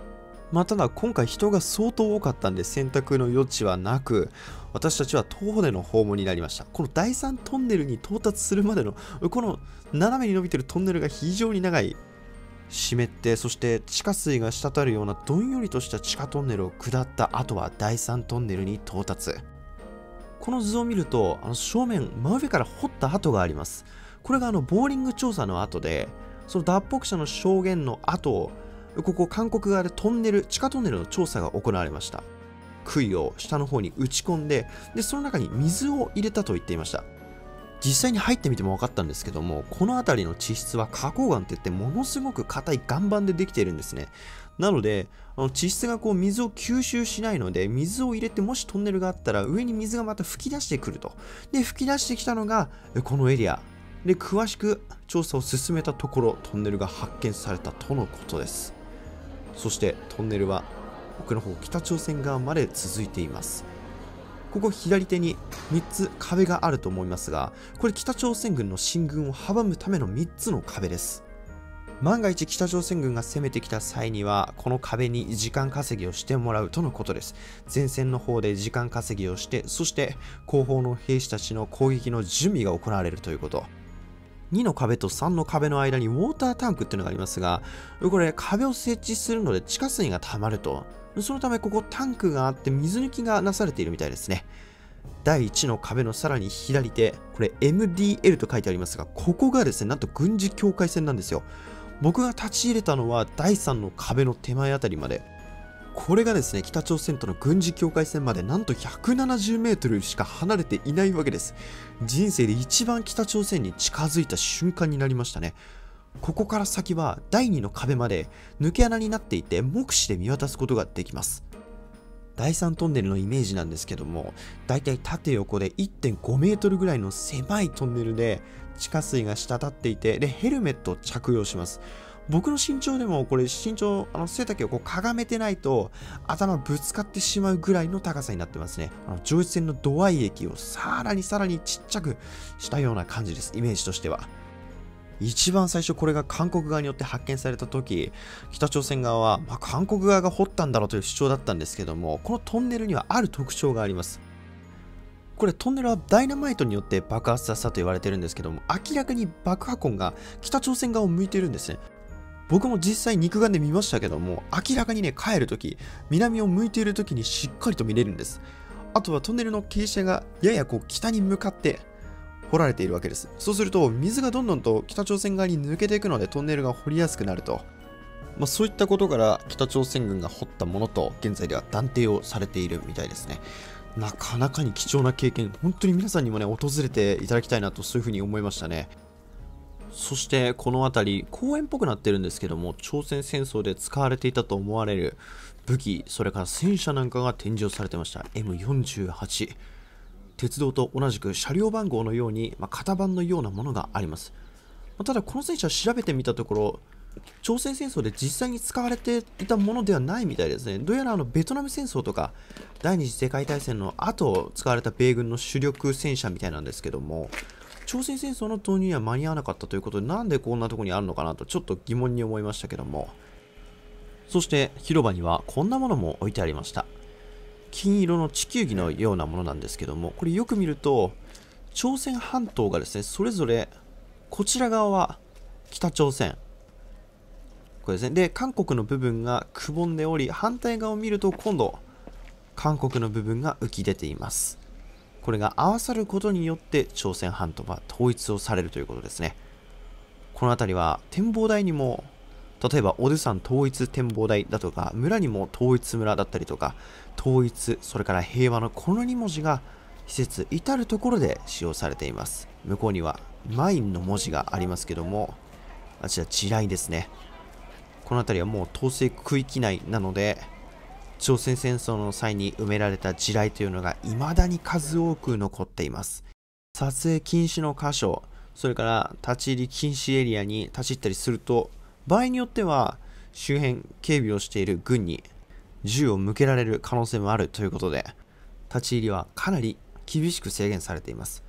まあ、ただ今回人が相当多かったんで選択の余地はなく、私たちは徒歩での訪問になりました。このだいさんトンネルに到達するまでのこの斜めに伸びてるトンネルが非常に長い、湿ってそして地下水が滴るようなどんよりとした地下トンネルを下った後はだいさんトンネルに到達。この図を見るとあの正面真上から掘った跡があります。これがあのボーリング調査の後で、その脱北者の証言の後、ここ韓国側でトンネル地下トンネルの調査が行われました。杭を下の方に打ち込んで、でその中に水を入れたと言っていました。実際に入ってみても分かったんですけども、この辺りの地質は花崗岩っていってものすごく硬い岩盤でできているんですね。なのであの地質がこう水を吸収しないので、水を入れてもしトンネルがあったら上に水がまた吹き出してくると。で吹き出してきたのがこのエリアで、詳しく調査を進めたところトンネルが発見されたとのことです。そしてトンネルは奥の方北朝鮮側まで続いています。ここ左手にみっつ壁があると思いますが、これ北朝鮮軍の進軍を阻むためのみっつの壁です。万が一北朝鮮軍が攻めてきた際にはこの壁に時間稼ぎをしてもらうとのことです。前線の方で時間稼ぎをして、そして後方の兵士たちの攻撃の準備が行われるということ。にの壁とさんの壁の間にウォータータンクっていうのがありますが、これ壁を設置するので地下水が溜まると。そのためここタンクがあって水抜きがなされているみたいですね。だいいちの壁のさらに左手、これ エムディーエル と書いてありますが、ここがですね、なんと軍事境界線なんですよ。僕が立ち入れたのはだいさんの壁の手前あたりまで。これがですね、北朝鮮との軍事境界線までなんとひゃくななじゅうメートルしか離れていないわけです。人生で一番北朝鮮に近づいた瞬間になりましたね。ここから先はだいにの壁まで抜け穴になっていて、目視で見渡すことができます。だいさんトンネルのイメージなんですけども、だいたい縦横で いってんごメートルぐらいの狭いトンネルで地下水が滴っていて、でヘルメットを着用します。僕の身長でもこれ身長あの背丈をこうかがめてないと頭ぶつかってしまうぐらいの高さになってますね。あの上越線の土合液をさらにさらにちっちゃくしたような感じです、イメージとしては。一番最初これが韓国側によって発見された時、北朝鮮側は、まあ、韓国側が掘ったんだろうという主張だったんですけども、このトンネルにはある特徴があります。これトンネルはダイナマイトによって爆発させたと言われてるんですけども、明らかに爆破痕が北朝鮮側を向いてるんですね。僕も実際肉眼で見ましたけども、明らかにね、帰るとき南を向いているときにしっかりと見れるんです。あとはトンネルの傾斜がややこう北に向かって掘られているわけです。そうすると水がどんどんと北朝鮮側に抜けていくのでトンネルが掘りやすくなると、まあ、そういったことから北朝鮮軍が掘ったものと現在では断定をされているみたいですね。なかなかに貴重な経験、本当に皆さんにもね訪れていただきたいなと、そういうふうに思いましたね。そしてこの辺り公園っぽくなってるんですけども、朝鮮戦争で使われていたと思われる武器、それから戦車なんかが展示をされてました。 エムよんじゅうはち、鉄道と同じく車両番号のように、まあ、型番のようなものがあります。まあ、ただこの戦車調べてみたところ、朝鮮戦争で実際に使われていたものではないみたいですね。どうやらあのベトナム戦争とか第二次世界大戦の後使われた米軍の主力戦車みたいなんですけども、朝鮮戦争の投入には間に合わなかったということで、なんでこんなところにあるのかなとちょっと疑問に思いましたけども。そして広場にはこんなものも置いてありました。金色の地球儀のようなものなんですけども、これよく見ると朝鮮半島がですね、それぞれこちら側は北朝鮮、これですね、で韓国の部分がくぼんでおり、反対側を見ると今度韓国の部分が浮き出ています。これが合わさることによって朝鮮半島は統一をされるということですね。この辺りは展望台にも、例えばオドゥサン統一展望台だとか、村にも統一村だったりとか、統一、それから平和のこのに文字が施設至るところで使用されています。向こうにはマインの文字がありますけども、あちら地雷ですね。この辺りはもう統制区域内なので、朝鮮戦争の際に埋められた地雷というのが未だに数多く残っています。撮影禁止の箇所、それから立ち入り禁止エリアに立ち入ったりすると、場合によっては周辺警備をしている軍に銃を向けられる可能性もあるということで、立ち入りはかなり厳しく制限されています。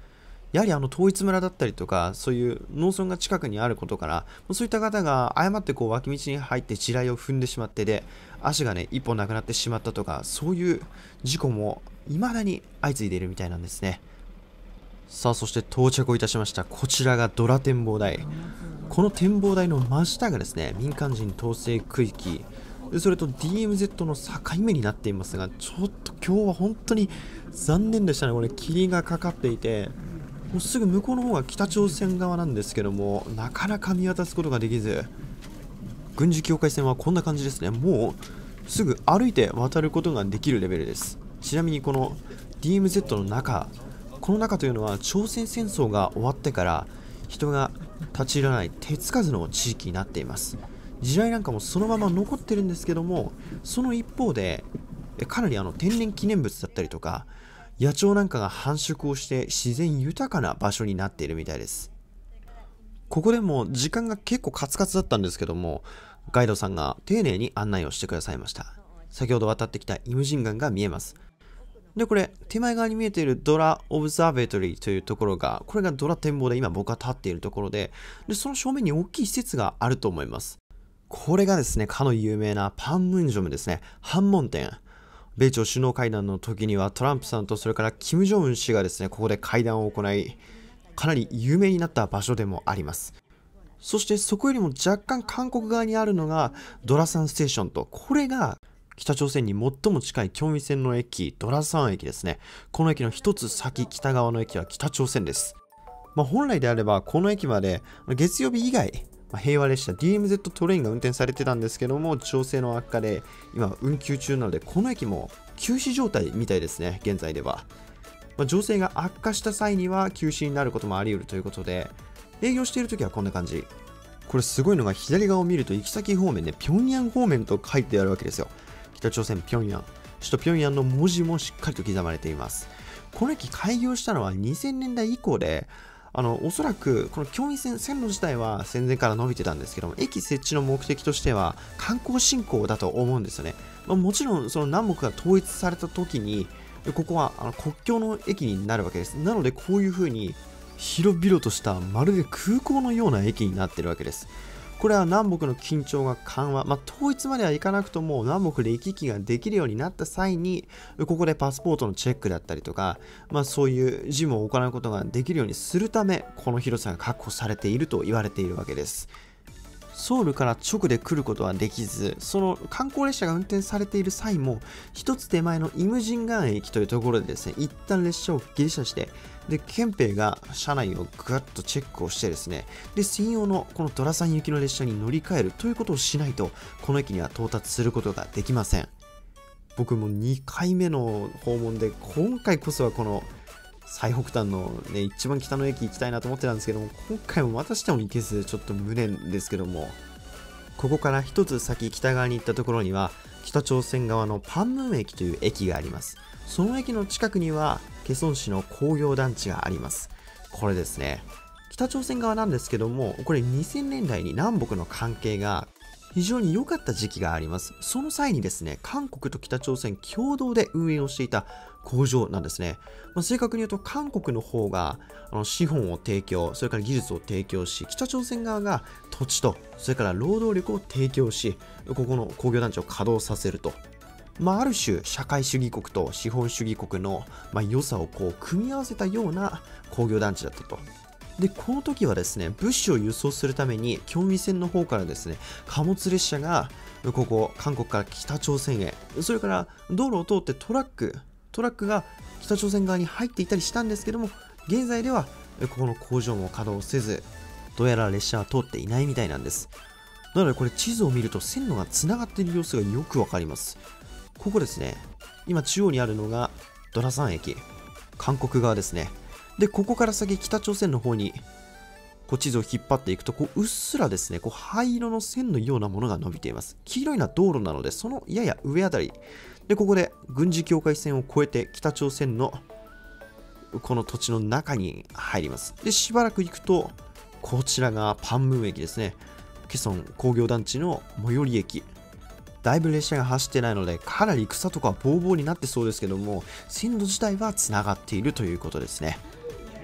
やはりあの統一村だったりとか、そういう農村が近くにあることから、そういった方が誤ってこう脇道に入って地雷を踏んでしまってで、足がね、一本なくなってしまったとか、そういう事故も未だに相次いでいるみたいなんですね。さあ、そして到着をいたしました。こちらがドラ展望台。この展望台の真下がですね、民間人統制区域。でそれと ディーエムゼット の境目になっていますが、ちょっと今日は本当に残念でしたね。これ霧がかかっていて、もうすぐ向こうの方が北朝鮮側なんですけども、なかなか見渡すことができず、軍事境界線はこんな感じですね。もうすぐ歩いて渡ることができるレベルです。ちなみにこの ディーエムゼット の中、この中というのは朝鮮戦争が終わってから人が立ち入らない手つかずの地域になっています。地雷なんかもそのまま残ってるんですけども、その一方でかなりあの天然記念物だったりとか野鳥なんかが繁殖をして自然豊かな場所になっているみたいです。ここでも時間が結構カツカツだったんですけども、ガイドさんが丁寧に案内をしてくださいました。先ほど渡ってきたイムジンガンが見えます。で、これ、手前側に見えているドラ・オブザーベトリーというところが、これがドラ展望で今僕が立っているところで、で、その正面に大きい施設があると思います。これがですね、かの有名なパンムンジョムですね、反問店。米朝首脳会談の時にはトランプさんとそれからキム・ジョンウン氏がですね、ここで会談を行い、かなり有名になった場所でもあります。そしてそこよりも若干韓国側にあるのがドラサンステーションと、これが北朝鮮に最も近い京味線の駅、ドラサン駅ですね。この駅の一つ先、北側の駅は北朝鮮です。まあ、本来であれば、この駅まで月曜日以外、まあ、平和列車 ディーエムゼット トレインが運転されてたんですけども、情勢の悪化で今運休中なので、この駅も休止状態みたいですね、現在では。まあ、情勢が悪化した際には休止になることもあり得るということで、営業しているときはこんな感じ。これすごいのが左側を見ると行き先方面で、平壌方面と書いてあるわけですよ。北朝鮮平壌。首都平壌の文字もしっかりと刻まれています。この駅開業したのはにせんねんだい以降で、あの、おそらくこの京味線、線路自体は戦前から伸びてたんですけども、駅設置の目的としては観光振興だと思うんですよね。まあ、もちろんその南北が統一された時に、ここはあの国境の駅になるわけです。なのでこういう風に広々としたまるで空港のような駅になっているわけです。これは南北の緊張が緩和、まあ、統一まではいかなくとも南北で行き来ができるようになった際に、ここでパスポートのチェックだったりとか、まあ、そういう事務を行うことができるようにするため、この広さが確保されていると言われているわけです。ソウルから直で来ることはできず、その観光列車が運転されている際も、一つ手前のイムジンガン駅というところでですね、一旦列車を下車して、で、憲兵が車内をぐわっとチェックをしてですね、で、専用のこのドラサン行きの列車に乗り換えるということをしないと、この駅には到達することができません。僕もにかいめの訪問で、今回こそはこの最北端のね、一番北の駅行きたいなと思ってたんですけども、今回もまたしても行けず、ちょっと無念ですけども、ここから一つ先北側に行ったところには、北朝鮮側のパンムン駅という駅があります。その駅の近くには、ケソン市の工業団地があります。これですね、北朝鮮側なんですけども、これにせんねんだいに南北の関係が非常に良かった時期があります。その際にですね、韓国と北朝鮮共同で運営をしていた工場なんですね。まあ、正確に言うと韓国の方があの資本を提供、それから技術を提供し、北朝鮮側が土地とそれから労働力を提供し、ここの工業団地を稼働させると。まあ、ある種社会主義国と資本主義国の、まあ、良さをこう組み合わせたような工業団地だったと。で、この時はですね、物資を輸送するために京味線の方からですね、貨物列車がここ韓国から北朝鮮へ、それから道路を通ってトラックトラックが北朝鮮側に入っていたりしたんですけども、現在ではここの工場も稼働せず、どうやら列車は通っていないみたいなんです。なのでこれ地図を見ると線路がつながっている様子がよくわかります。ここですね、今中央にあるのがドラサン駅、韓国側ですね。で、ここから先北朝鮮の方にこう地図を引っ張っていくと、こううっすらですね、こう灰色の線のようなものが伸びています。黄色いのは道路なので、そのやや上あたりで、ここで軍事境界線を越えて北朝鮮のこの土地の中に入ります。で、しばらく行くと、こちらがパンムン駅ですね。ケソン工業団地の最寄り駅。だいぶ列車が走ってないので、かなり草とかボーボーになってそうですけども、線路自体はつながっているということですね。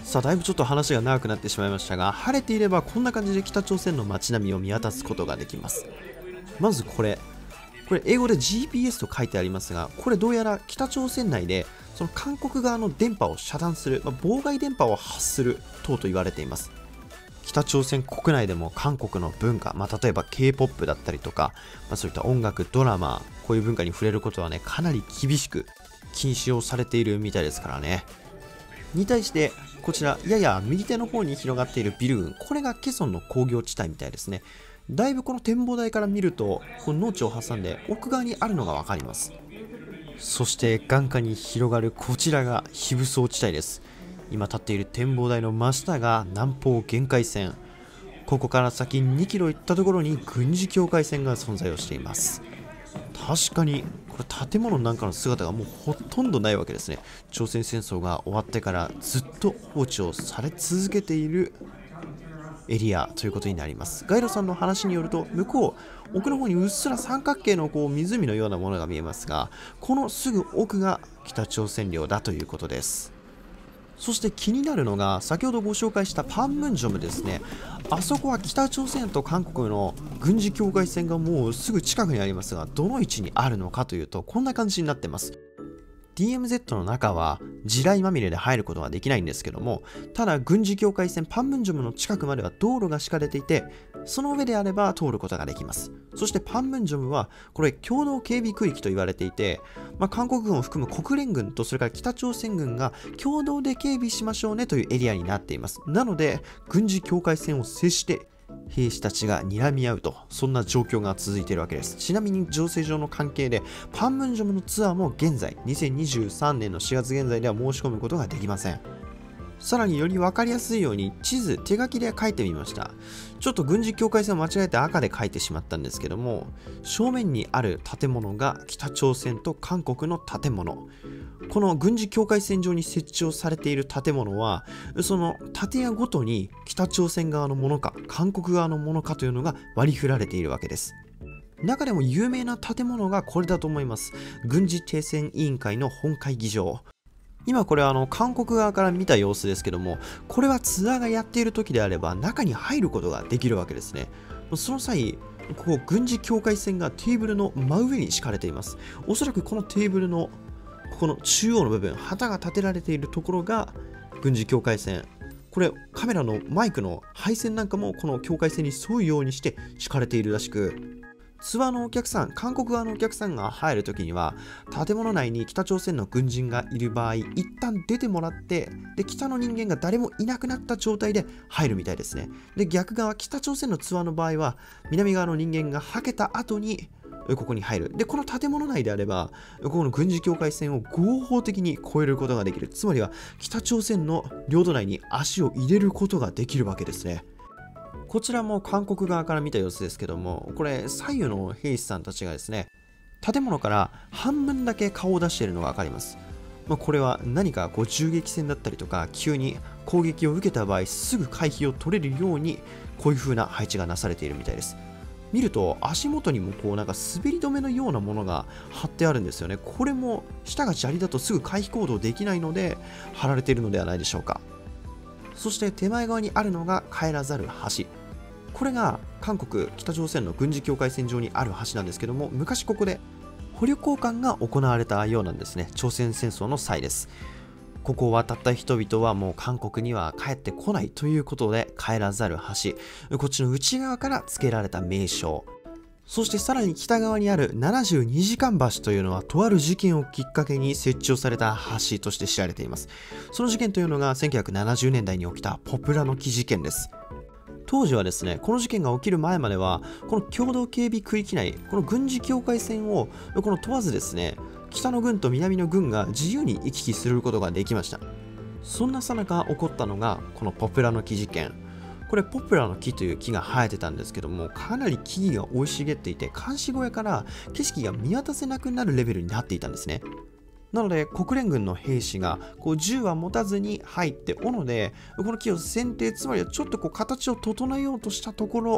さあ、だいぶちょっと話が長くなってしまいましたが、晴れていればこんな感じで北朝鮮の街並みを見渡すことができます。まずこれ、これ英語で ジーピーエス と書いてありますが、これどうやら北朝鮮内でその韓国側の電波を遮断する、まあ、妨害電波を発する等と言われています。北朝鮮国内でも韓国の文化、まあ、例えば ケーポップ だったりとか、まあ、そういった音楽、ドラマ、こういう文化に触れることはね、かなり厳しく禁止をされているみたいですからね。に対してこちらやや右手の方に広がっているビル群、これがケソンの工業地帯みたいですね。だいぶこの展望台から見るとこの農地を挟んで奥側にあるのが分かります。そして眼下に広がるこちらが非武装地帯です。今立っている展望台の真下が南方限界線、ここから先にキロ行ったところに軍事境界線が存在をしています。確かにこれ建物なんかの姿がもうほとんどないわけですね。朝鮮戦争が終わってからずっと放置をされ続けているエリアということになります。ガイドさんの話によると、向こう奥の方にうっすら三角形のこう湖のようなものが見えますが、このすぐ奥が北朝鮮領だということです。そして気になるのが先ほどご紹介したパンムンジョムですね。あそこは北朝鮮と韓国の軍事境界線がもうすぐ近くにありますが、どの位置にあるのかというとこんな感じになってます。 ディーエムゼット の中は地雷まみれで入ることはできないんですけども、ただ軍事境界線パンムンジョムの近くまでは道路が敷かれていて、その上であれば通ることができます。そしてパンムンジョムはこれ共同警備区域と言われていて、まあ、韓国軍を含む国連軍とそれから北朝鮮軍が共同で警備しましょうねというエリアになっています。なので軍事境界線を接して兵士たちが睨み合うと、そんな状況が続いているわけです。ちなみに情勢上の関係でパンムンジョムのツアーも現在にせんにじゅうさんねんのしがつ現在では申し込むことができません。さらにより分かりやすいように地図手書きで書いてみました。ちょっと軍事境界線を間違えて赤で書いてしまったんですけども、正面にある建物が北朝鮮と韓国の建物、この軍事境界線上に設置をされている建物はその建屋ごとに北朝鮮側のものか韓国側のものかというのが割り振られているわけです。中でも有名な建物がこれだと思います。軍事停戦委員会の本会議場。今これはあの韓国側から見た様子ですけども、これはツアーがやっている時であれば中に入ることができるわけですね。その際ここ軍事境界線がテーブルの真上に敷かれています。おそらくこのテーブルのここの中央の部分、旗が立てられているところが軍事境界線。これカメラのマイクの配線なんかもこの境界線に沿うようにして敷かれているらしく、ツアーのお客さん、韓国側のお客さんが入るときには建物内に北朝鮮の軍人がいる場合一旦出てもらって、で北の人間が誰もいなくなった状態で入るみたいですね。で逆側、北朝鮮のツアーの場合は南側の人間がはけた後にここに入る。でこの建物内であればここの軍事境界線を合法的に越えることができる。つまりは北朝鮮の領土内に足を入れることができるわけですね。こちらも韓国側から見た様子ですけども、これ左右の兵士さんたちがですね、建物から半分だけ顔を出しているのが分かります。まあ、これは何かこう銃撃戦だったりとか急に攻撃を受けた場合すぐ回避を取れるようにこういう風な配置がなされているみたいです。見ると足元にもこうなんか滑り止めのようなものが貼ってあるんですよね。これも下が砂利だとすぐ回避行動できないので貼られているのではないでしょうか。そして手前側にあるのが帰らざる橋。これが韓国、北朝鮮の軍事境界線上にある橋なんですけども、昔ここで捕虜交換が行われたようなんですね。朝鮮戦争の際です。ここを渡った人々はもう韓国には帰ってこないということで帰らざる橋、こっちの内側から付けられた名称。そしてさらに北側にあるななじゅうにじかん橋というのはとある事件をきっかけに設置をされた橋として知られています。その事件というのがせんきゅうひゃくななじゅうねんだいに起きたポプラの木事件です。当時はですね、この事件が起きる前まではこの共同警備区域内、この軍事境界線をこの問わずですね、北の軍と南の軍が自由に行き来することができました。そんな最中起こったのがこのポプラの木事件。これポプラの木という木が生えてたんですけども、かなり木々が生い茂っていて監視小屋から景色が見渡せなくなるレベルになっていたんですね。なので国連軍の兵士がこう銃は持たずに入って斧でこの木を剪定、つまりはちょっとこう形を整えようとしたところ、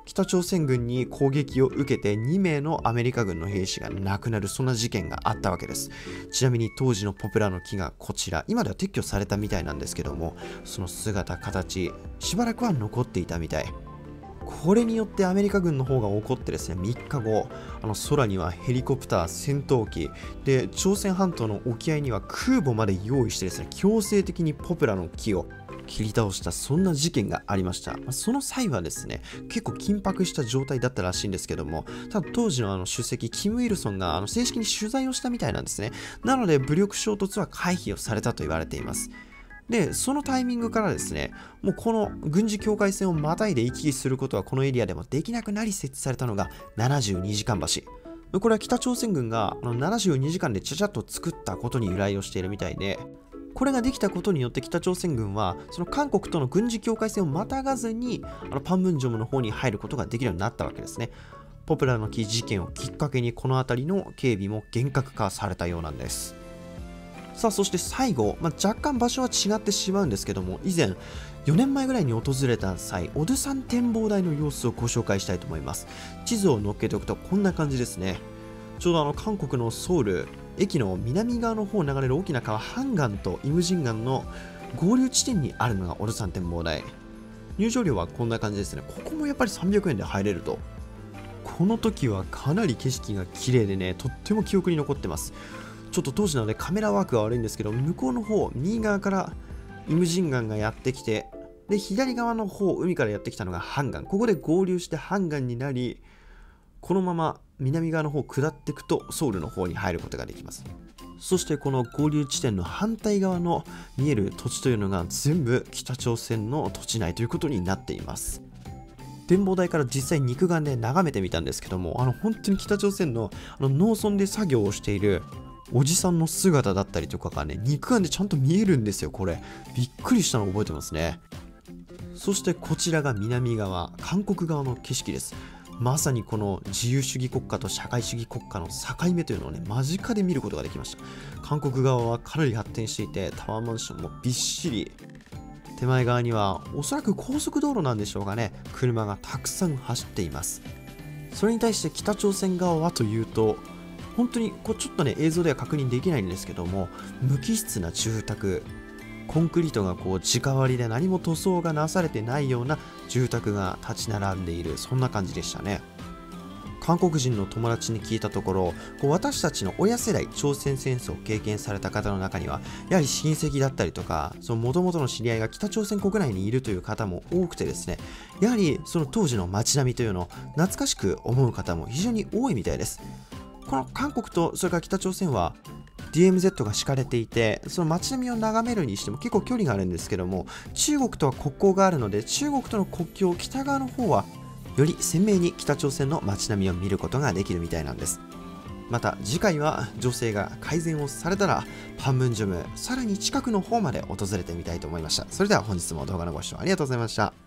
北朝鮮軍に攻撃を受けてにめいのアメリカ軍の兵士が亡くなる、そんな事件があったわけです。ちなみに当時のポプラの木がこちら、今では撤去されたみたいなんですけども、その姿形しばらくは残っていたみたい。これによってアメリカ軍の方が怒ってですね、みっかご、あの空にはヘリコプター、戦闘機で、朝鮮半島の沖合には空母まで用意してですね、強制的にポプラの木を切り倒した、そんな事件がありました。まあ、その際はですね、結構緊迫した状態だったらしいんですけども、ただ当時のあの主席キム・イルソンがあの正式に取材をしたみたいなんですね。なので武力衝突は回避をされたと言われています。で、そのタイミングからですね、もうこの軍事境界線をまたいで行き来することはこのエリアでもできなくなり設置されたのがななじゅうにじかん橋。これは北朝鮮軍があのななじゅうにじかんでちゃちゃっと作ったことに由来をしているみたいで、これができたことによって北朝鮮軍はその韓国との軍事境界線をまたがずにあのパンムンジョムの方に入ることができるようになったわけですね。ポプラの木事件をきっかけにこの辺りの警備も厳格化されたようなんです。さあそして最後、まあ、若干場所は違ってしまうんですけども、以前よねんまえぐらいに訪れた際、オドゥサン展望台の様子をご紹介したいと思います。地図を載っけておくとこんな感じですね。ちょうどあの韓国のソウル駅の南側の方を流れる大きな川ハンガンとイムジンガンの合流地点にあるのがオドゥサン展望台。入場料はこんな感じですね。ここもやっぱりさんびゃくえんで入れると。この時はかなり景色が綺麗でね、とっても記憶に残ってます。ちょっと当時なのでカメラワークが悪いんですけど、向こうの方、右側からイムジンガンがやってきて、で左側の方、海からやってきたのがハンガン。ここで合流してハンガンになり、このまま南側の方下っていくとソウルの方に入ることができます。そしてこの合流地点の反対側の見える土地というのが全部北朝鮮の土地内ということになっています。展望台から実際肉眼で眺めてみたんですけども、あの本当に北朝鮮のあの農村で作業をしているおじさんの姿だったりとかがね、肉眼でちゃんと見えるんですよ。これびっくりしたのを覚えてますね。そしてこちらが南側、韓国側の景色です。まさにこの自由主義国家と社会主義国家の境目というのをね、間近で見ることができました。韓国側はかなり発展していて、タワーマンションもびっしり。手前側にはおそらく高速道路なんでしょうかね、車がたくさん走っています。それに対して北朝鮮側はというと、本当にこうちょっとね映像では確認できないんですけども、無機質な住宅、コンクリートがこう直割りで何も塗装がなされてないような住宅が立ち並んでいる、そんな感じでしたね。韓国人の友達に聞いたところ、こう私たちの親世代、朝鮮戦争を経験された方の中にはやはり親戚だったりとか、その元々の知り合いが北朝鮮国内にいるという方も多くてですね、やはりその当時の街並みというのを懐かしく思う方も非常に多いみたいです。この韓国とそれから北朝鮮は ディーエムゼット が敷かれていて、その街並みを眺めるにしても結構距離があるんですけども、中国とは国交があるので、中国との国境北側の方はより鮮明に北朝鮮の街並みを見ることができるみたいなんです。また次回は情勢が改善をされたらパンムンジョムさらに近くの方まで訪れてみたいと思いました。それでは本日も動画のご視聴ありがとうございました。